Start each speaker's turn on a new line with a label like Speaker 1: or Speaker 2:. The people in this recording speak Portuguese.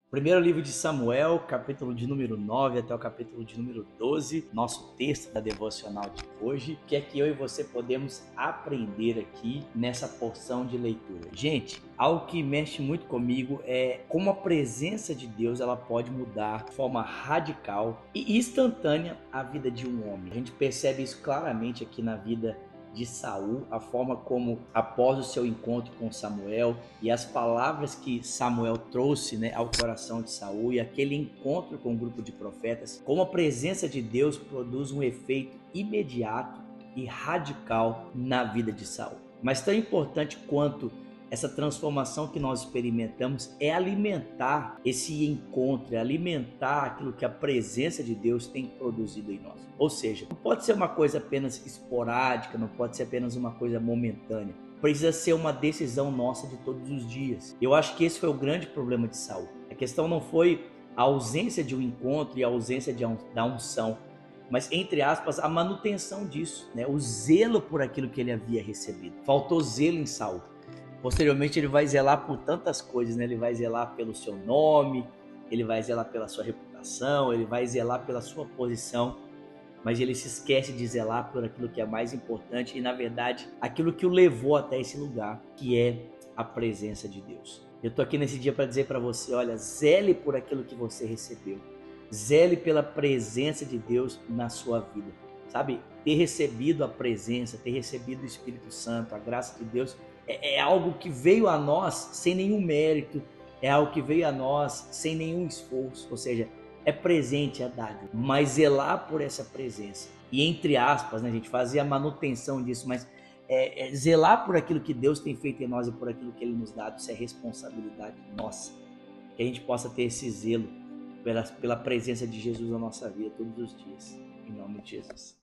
Speaker 1: Primeiro livro de Samuel, capítulo de número 9 até o capítulo de número 12, nosso texto da devocional de hoje. O que é que eu e você podemos aprender aqui nessa porção de leitura? Gente, algo que mexe muito comigo é como a presença de Deus ela pode mudar de forma radical e instantânea a vida de um homem. A gente percebe isso claramente aqui na vida de Saul, a forma como após o seu encontro com Samuel e as palavras que Samuel trouxe, ao coração de Saul e aquele encontro com o grupo de profetas, como a presença de Deus produz um efeito imediato e radical na vida de Saul. Mas tão importante quanto essa transformação que nós experimentamos é alimentar esse encontro, é alimentar aquilo que a presença de Deus tem produzido em nós. Ou seja, não pode ser uma coisa apenas esporádica, não pode ser apenas uma coisa momentânea. Precisa ser uma decisão nossa de todos os dias. Eu acho que esse foi o grande problema de Saul. A questão não foi a ausência de um encontro e a ausência da unção, mas, entre aspas, a manutenção disso, o zelo por aquilo que ele havia recebido. Faltou zelo em Saul. Posteriormente ele vai zelar por tantas coisas, Ele vai zelar pelo seu nome, ele vai zelar pela sua reputação, ele vai zelar pela sua posição, mas ele se esquece de zelar por aquilo que é mais importante e, na verdade, aquilo que o levou até esse lugar, que é a presença de Deus. Eu tô aqui nesse dia para dizer para você, olha, zele por aquilo que você recebeu. Zele pela presença de Deus na sua vida. Sabe, ter recebido a presença, ter recebido o Espírito Santo, a graça de Deus, é algo que veio a nós sem nenhum mérito, é algo que veio a nós sem nenhum esforço, ou seja, é presente, é dado, mas zelar por essa presença, e entre aspas, a gente fazer a manutenção disso, mas zelar por aquilo que Deus tem feito em nós e por aquilo que Ele nos dá, isso é responsabilidade nossa, que a gente possa ter esse zelo pela presença de Jesus na nossa vida todos os dias, em nome de Jesus.